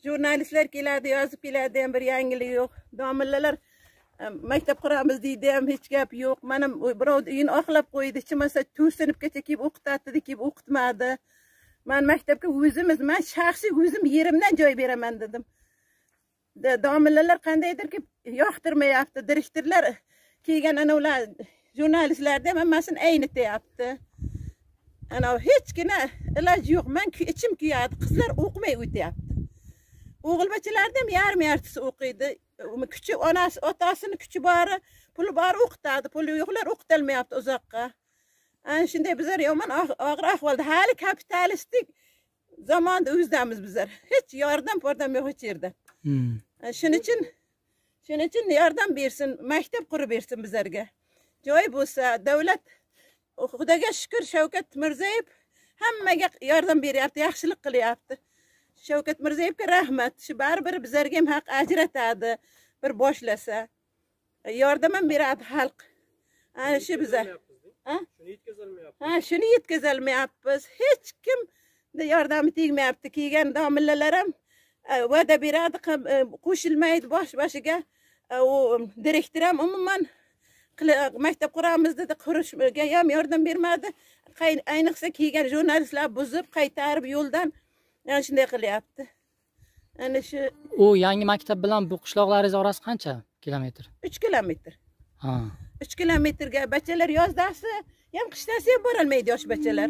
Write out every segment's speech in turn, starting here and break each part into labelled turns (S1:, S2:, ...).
S1: jurnalistlar keladi, yozib keladi, ham bir yangilik yo'q. Domillalar maktab quramiz deydi, ham hech gap yo'q. Mana birov uyini oqlab qo'ydi, chimasa 2 sinfgacha kelib o'qitadi, kelib o'qitmadi. Men maktabga men shaxsiy o'zim yerimdan joy beraman dedim. Domillalar qandaydir ki yoqtirmayapti. Direktorlar kelgan ana ular jurnalistlarda hammasini aynityapti. Ana hechgina iloj yo'q. Men ichim kuyadi. Qizlar o'qimay o'tyapti. O'g'ilbachalarda ham yarmi-yartisi o'qiydi. Kuchi onasi, otasini kuchi bori, puli bori o'qitadi. Puli yo'qlar o'qitilmayapti uzoqqa. Ana shunday bizlar yomon og'ir ahvolda. Hali kapitalistik zamonda o'zdamiz bizlar. Hech yordam yo'q hech yerda. Shuning uchun yordam bersin, maktab qurib bersin bizlarga. Joy bo'lsa, davlat Xudoga shukr Shavkat Mirziyoyev hammaga yordam beryapti, yaxshilik qilyapti. Shavkat Mirziyoyevga rahmat. Shu baribir bizlarga ham haq ajratadi, bir boshlasa. Yordam ham beradi xalq. Ana shu bizlar. Shuni yetkazolmayapmiz. Hech kim yordami tegmayapti. Kelgan domillalar ham va'da beradi, qo'shilmaydi boshiga. U direktor ham umuman maktab quramiz dedi, qurishga ham yordam bermadi. Ayniqsa kelgan jurnalistlar buzib, qaytarib yo'ldan shunday qilyapti. Ana shu
S2: u yangi maktab bilan bu qishloqlaringiz orasi qancha kilometr?
S1: 3 kilometr. 3 kilometrga bachalar yozdasi ham qishtasi ham borolmaydi yosh bachalar.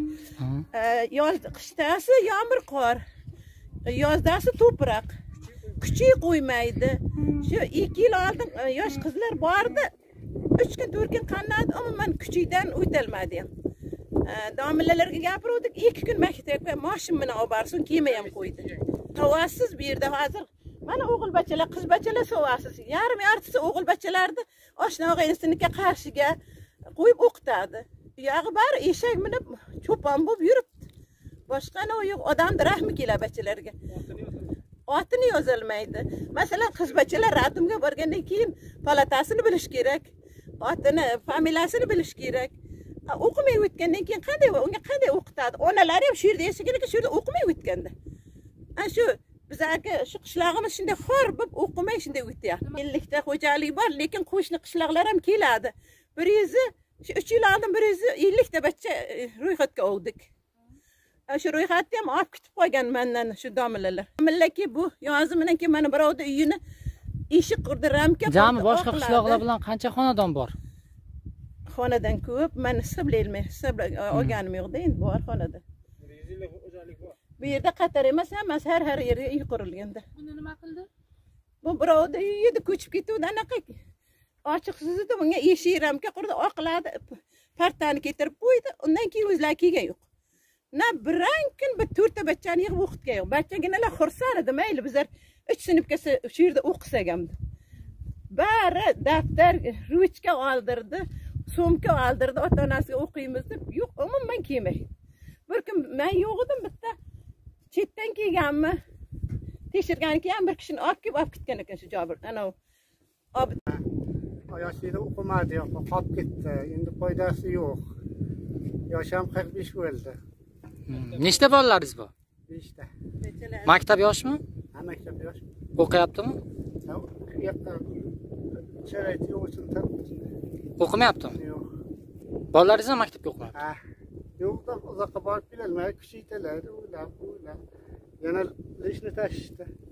S1: Qishtasi yomg'ir qor. Yozdasi to'proq. Kuchi qo'ymaydi. Shu 2 yil oldin yosh qizlar bordi. 3 kun 4 kun qanday umuman kuchidan o'talmadi. Domillalarga gapirdik, 2 kun maktabga mashin bilan olib borsin, kema ham qo'ydi. Savasiz bu yerda hozir mana o'g'ilbachalar, qizbachalar savasiz. Yarmi-yartisi o'g'ilbachalarni oshna og'aynisiniki qarshiga qo'yib o'qitadi. Yog'i bari eshak minib cho'pon bo'lib yuribdi. Boshqani yo'q, odamning rahmi keladi bachalarga. Otini yozolmaydi. Masalan, qizbachalar ratimga borgandan keyin palatasini bilish kerak. Otini, familiyasini bilish kerak. O'qimay o'tgandan keyin unga qanday o'qitadi? Onalari ham shu yerda yashagan, shu yerda o'qimay o'tganda. Ana shu bizlarga shu qishlog'imiz shunday xor bo'lib o'qimay shunday o'tyapti. 50 ta xo'jalik bor, lekin qo'shni qishloqlar ham keladi. 3 yil oldin 150 ta bacha ro'yxatga oldik. Shu ro'yxatni ham olib kutib qo'ygan mendan shu domillalar. Millaki bu yozimindan keyin mana birovda uyini eshik qurdiramka.
S2: Jami boshqa qishloqlar bilan qancha xonadon bor?
S1: Xonadan ko'p, men olganim yo'qda, endi bor xonada. Bu yerda qator emas, hammasi har yerga uy qurilganda.
S3: Buni nima qildi?
S1: Bu birovda uyida ko'chib ketuvdi, anaqa ochiqsizda bunga eshik ramka qurdi, oqladi, partani keltirib qo'ydi, undan keyin o'zlari kelgan yo'q. Na biron kun bir 4 ta bachani yig'ib o'qitgan yo'q. Bachaginalar xursand edi, mayli bizlar 3 sinfga shu yerda o'qisak ham. Bari daftar, ruchka oldirdi, so'mka oldirdi, ota-onasiga o'qiymiz deb, yo'q, umuman kelmaydi. Bir kun men yo'q edim, bitta chetdan kelganmi, tekshirgan keyin bir kishini olib ketgan ekan shu Jobir. Ana
S4: yoshida o'qimadi, qolib ketdi. Endi foydasi yo'q. Yosham 45 bo'ldi.
S2: Nechta bolalaringiz bor?
S4: 5 ta.
S2: Maktab yoshmi?
S4: Ha, maktab yosh.
S2: O'qiyaptimi?
S4: Sharoit yo'q uchun
S2: o'qimayaptimi?
S4: Yo'q.
S2: Bolalaringiz ham maktabga o'qimayapti?
S4: Ha. Yo'q, uzoqqa borib kelolmaydi, kuchaytiradi, o'ylab. Yana ishni tashishdi.